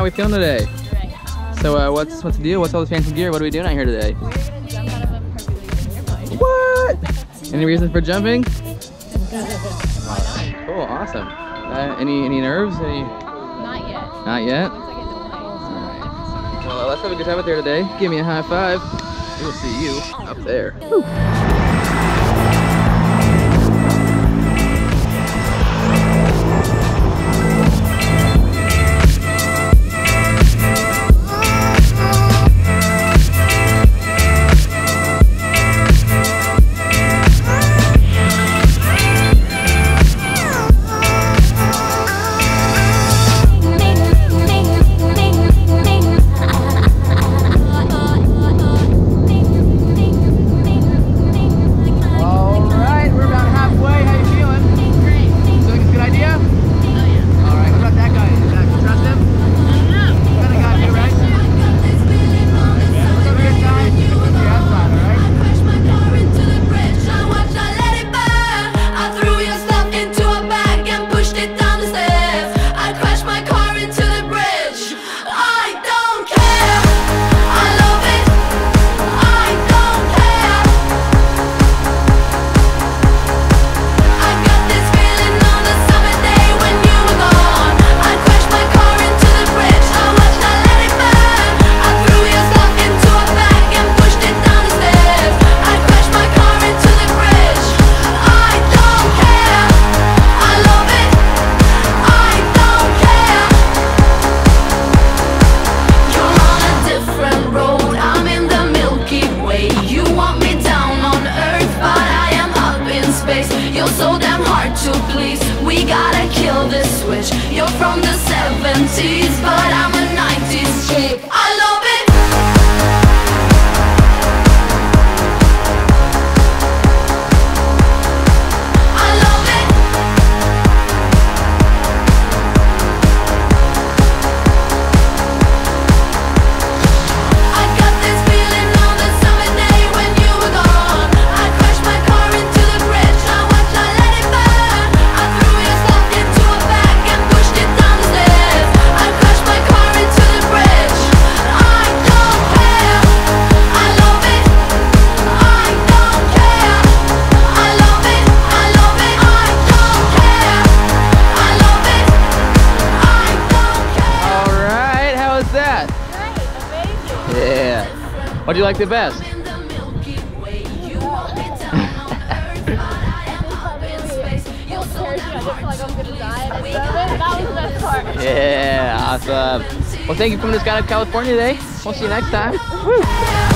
How are we feeling today? So what's the deal? What's all this fancy gear? What are we doing out here today? We're gonna jump out of a perfectly linear plane. What? Any reason for jumping? Cool, awesome. Any nerves? Not yet. Not yet? Once I get to the plane. Alright. Well, let's have a good time out there today. Give me a high five. We'll see you up there. Woo. You're from the 70s, but I'm a 90s chick. I love it. I love it. I got this feeling on the summer day when you were gone. I crashed my car into the bridge. I watched, I let it burn. I threw your stuff into a bag and pushed it down the stairs. I crashed my car into the bridge. I don't care. I love it. I don't care. I love it. I love it. I don't care. I love it. I don't care. All right, how was that? Great, amazing. Yeah. What do you like the best? In the Milky Way, you want me down on earth, but I am up in space. You're so I damn just felt like I was gonna die hard and to I drove it. That was the best part. Yeah, awesome. Well, thank you for coming to Skydive California today. We'll see you next time. Woo.